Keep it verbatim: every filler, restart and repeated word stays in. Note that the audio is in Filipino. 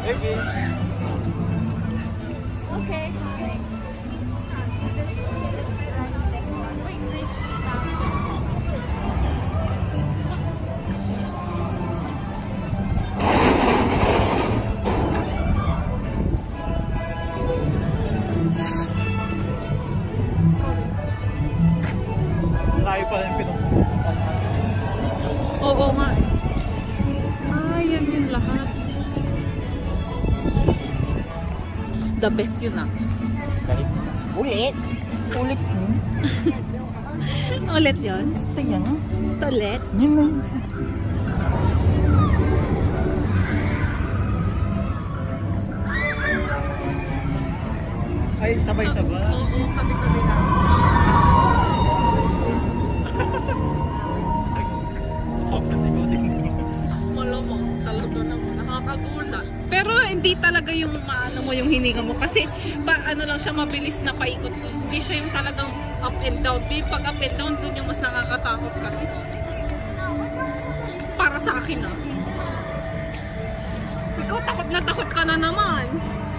Okay. Okay. Layo pa rin pinupuntan natin. Oo nga. Ah, yan yun lahat. The best yun ah. Kahit ulit. Ulit mo. Ulit yun? Basta yan. Basta ulit? Yun na yun. Ay, sabay-sabay. Oo, kabi-kabi lang. Malamang talaga naman. Nakakagulat. Pero hindi talaga yung maano mo yung hininga mo. Kasi pa, ano lang siya, mabilis na paikot. Hindi siya yung talagang up and down. Pag up and down, dun yung mas nakakatakot kasi. Para sa akin ah. Ikaw takot na takot ka na naman.